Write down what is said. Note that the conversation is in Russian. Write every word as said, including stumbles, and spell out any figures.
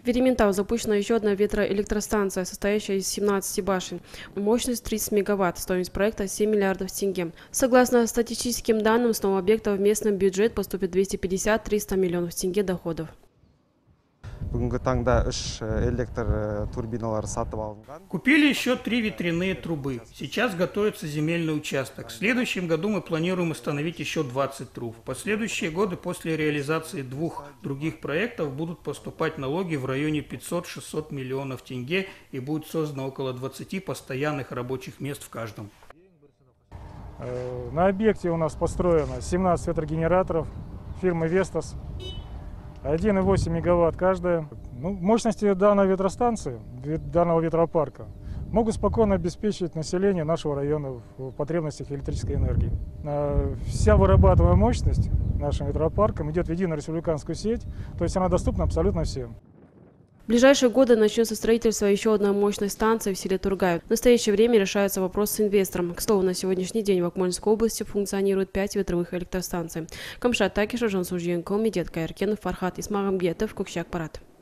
В Ерейментау запущена еще одна ветроэлектростанция, состоящая из семнадцати башен. Мощность тридцать мегаватт, стоимость проекта семь миллиардов тенге. Согласно статистическим данным, с нового объекта в местный бюджет поступит двести пятьдесят — триста миллионов тенге доходов. Купили еще три ветряные трубы. Сейчас готовится земельный участок. В следующем году мы планируем установить еще двадцать труб. В последующие годы после реализации двух других проектов будут поступать налоги в районе пятисот — шестисот миллионов тенге и будет создано около двадцати постоянных рабочих мест в каждом. На объекте у нас построено семнадцать ветрогенераторов фирмы «Вестас». один и восемь мегаватт каждая. Ну, мощности данной ветростанции, данного ветропарка, могут спокойно обеспечить население нашего района в потребностях электрической энергии. Вся вырабатываемая мощность нашим ветропарком идет в единую республиканскую сеть, то есть она доступна абсолютно всем. В ближайшие годы начнется строительство еще одной мощной станции в селе Тургай. В настоящее время решается вопрос с инвестором. К слову, на сегодняшний день в Акмолинской области функционирует пять ветровых электростанций. Камшат Такиша, Жансужьенко, Медет Каиркен, Фархат Исмагамбетов, Кукщак Парат.